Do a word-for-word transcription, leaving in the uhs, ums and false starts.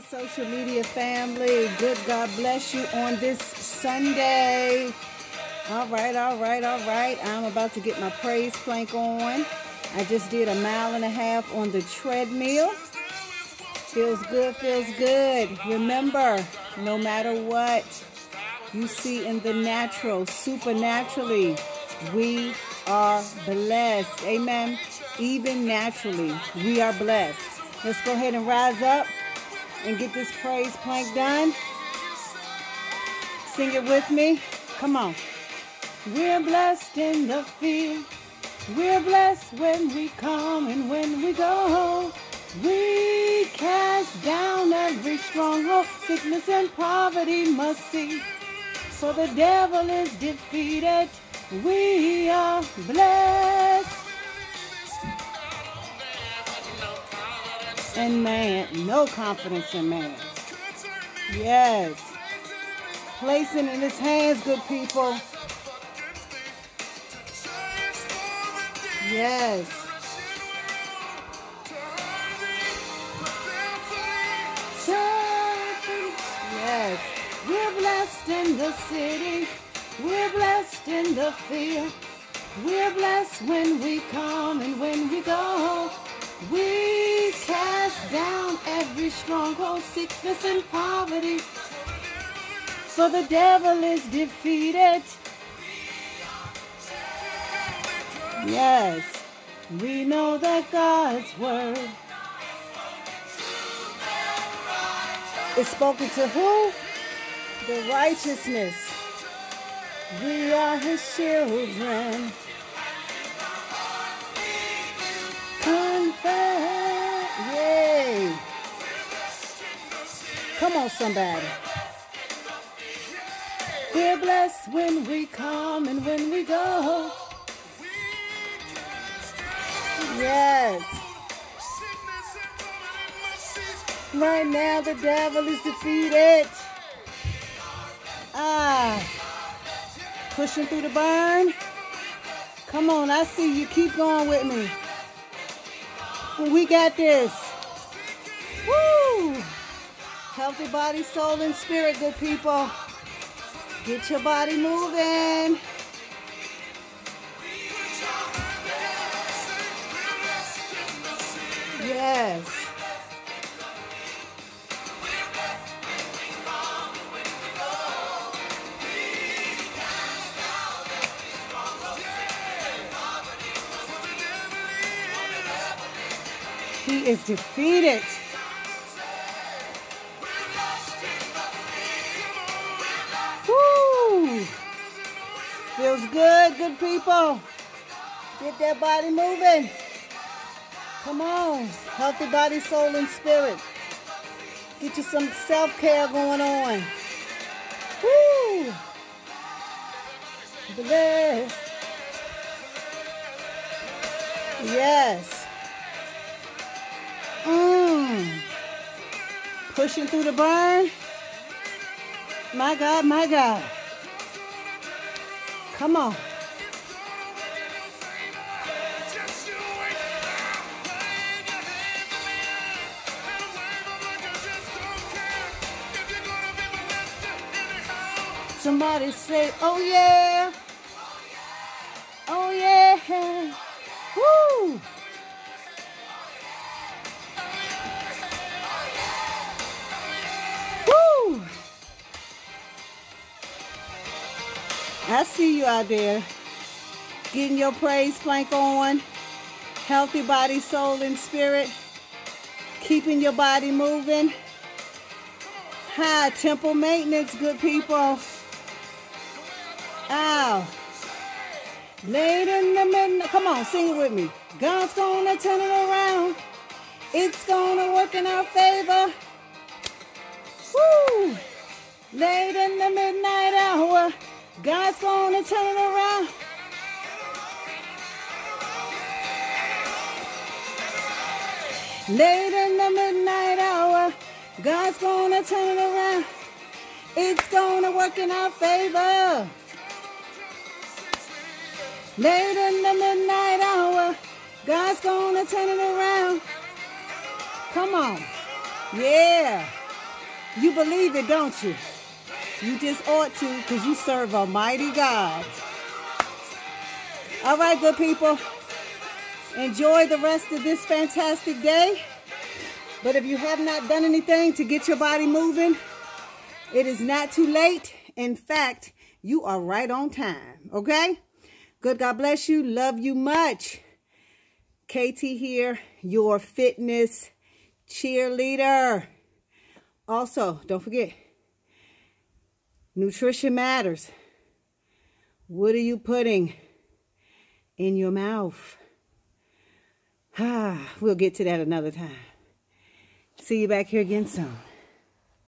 social media family. Good God bless you on this Sunday. All right, all right, all right. I'm about to get my praise plank on. I just did a mile and a half on the treadmill. Feels good, feels good. Remember, no matter what you see in the natural, supernaturally, we are blessed. Amen. Even naturally, we are blessed. Let's go ahead and rise up and get this praise plank done. Sing it with me. Come on. We're blessed in the field. We're blessed when we come and when we go. We cast down every stronghold. Sickness and poverty must cease. So the devil is defeated. We are blessed. And man, no confidence in man. Yes. Placing in his hands, good people. Yes. Yes. We're blessed in the city. We're blessed in the field. We're blessed when we come and when we go. We cast down every stronghold, sickness and poverty. So the devil is defeated. Yes, we know that God's word is spoken to who? The righteousness. We are his children. Confess. Yay. Come on, somebody. We're blessed when we come and when we go. Yes. Right now the devil is defeated. Ah. Pushing through the burn. Come on, I see you. Keep going with me. We got this. Woo! Healthy body, soul, and spirit, good people. Get your body moving. Yes. He is defeated. Woo! Feels good, good people. Get that body moving. Come on. Healthy body, soul, and spirit. Get you some self-care going on. Woo! Bless. Yes. Mmm. Pushing through the burn. My God, my God. Come on. Somebody say, oh yeah. Oh yeah. Woo. Woo. I see you out there. Getting your praise plank on. Healthy body, soul, and spirit. Keeping your body moving. High temple maintenance, good people. Ow. Late in the midnight. Come on, sing it with me. God's gonna turn it around. It's gonna work in our favor. Woo! Late in the midnight hour. God's gonna turn it around. Late in the midnight hour. God's gonna turn it around. It's gonna work in our favor. Late in the midnight hour, God's gonna turn it around. Come on. Yeah. You believe it, don't you? You just ought to, because you serve a mighty God. All right, good people. Enjoy the rest of this fantastic day. But if you have not done anything to get your body moving, it is not too late. In fact, you are right on time, okay? Good, God bless you. Love you much. K T here, your fitness cheerleader. Also, don't forget, nutrition matters. What are you putting in your mouth? Ah, we'll get to that another time. See you back here again soon.